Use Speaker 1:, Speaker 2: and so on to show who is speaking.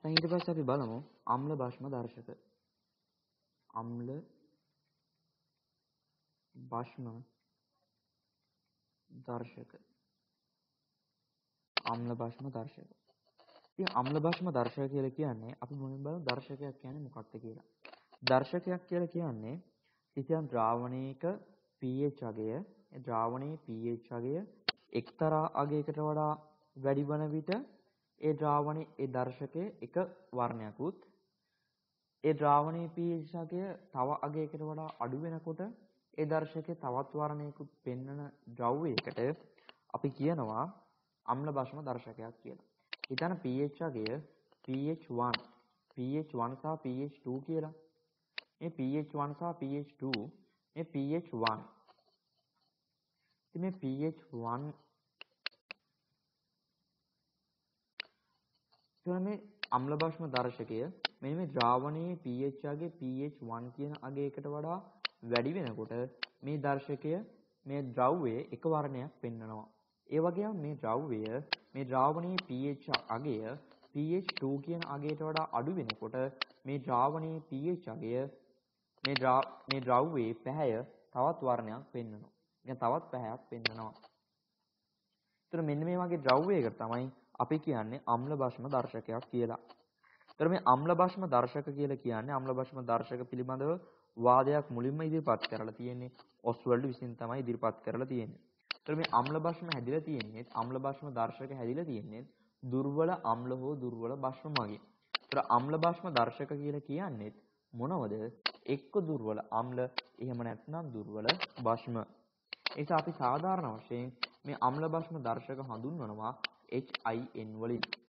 Speaker 1: දැන් ඊට පස්සේ අපි බලමු අම්ල භෂ්ම දර්ශක. අම්ල භෂ්ම දර්ශක. අම්ල භෂ්ම දර්ශක. ඉතින් අම්ල භෂ්ම දර්ශක කියලා කියන්නේ අපි මුලින්ම බලමු දර්ශකයක් කියන්නේ මොකක්ද කියලා. දර්ශකයක් කියලා කියන්නේ කිසියම් ද්‍රාවණයක pH අගය, ඒ ද්‍රාවණයේ pH අගය එක්තරා අගයකට වඩා වැඩි වන විට ඒ ද්‍රාවණයේ ඒ දර්ශකයේ එක වර්ණයකුත් ඒ ද්‍රාවණයේ pH අගය තව අගයකට වඩා අඩු වෙනකොට ඒ දර්ශකයේ තවත් වර්ණයකුත් පෙන්වන ද්‍රව්‍යයකට අපි කියනවා අම්ල භෂ්ම දර්ශකයක් කියලා. ඊතන pH අගය pH1 සහ pH2 කියලා. මේ pH1 සහ pH2 මේ pH1 ඉතින් මේ pH1 මේ අම්ල භෂ්ම දර්ශකය මෙන්න මේ ද්‍රාවණයේ pH අගය pH1 කියන අගයකට වඩා වැඩි වෙනකොට මේ දර්ශකය මේ ද්‍රව්‍යයේ එක වර්ණයක් පෙන්වනවා. ඒ වගේම මේ ද්‍රව්‍යය මේ ද්‍රාවණයේ pH අගය pH2 කියන අගයට වඩා අඩු වෙනකොට මේ ද්‍රාවණයේ pH අගය මේ ද්‍රව්‍යයේ පැහැය තවත් වර්ණයක් පෙන්වනවා. يعني තවත් පැහැයක් පෙන්වනවා. ඒතර මෙන්න මේ වගේ ද්‍රව්‍යයකට තමයි අපි කියන්නේ අම්ල භෂ්ම දර්ශකයක් කියලා. ඒතර මේ අම්ල භෂ්ම දර්ශක කියලා කියන්නේ අම්ල භෂ්ම දර්ශක පිළිබඳව වාදයක් මුලින්ම ඉදිරිපත් කරලා තියෙන්නේ ඔස්වල්ඩ් විසින් තමයි ඉදිරිපත් කරලා තියෙන්නේ. ඒතර මේ අම්ල භෂ්ම හැදිලා තියෙන්නේ අම්ල භෂ්ම දර්ශක හැදිලා තියෙන්නේ දුර්වල අම්ල හෝ දුර්වල භෂ්ම මගින්. ඒතර අම්ල භෂ්ම දර්ශක කියලා කියන්නේ මොනවද? එක්ක දුර්වල අම්ල එහෙම නැත්නම් දුර්වල භෂ්ම. ඒක අපි සාධාරණ වශයෙන් මේ අම්ල භෂ්ම දර්ශක හඳුන්වනවා HIN වලින්.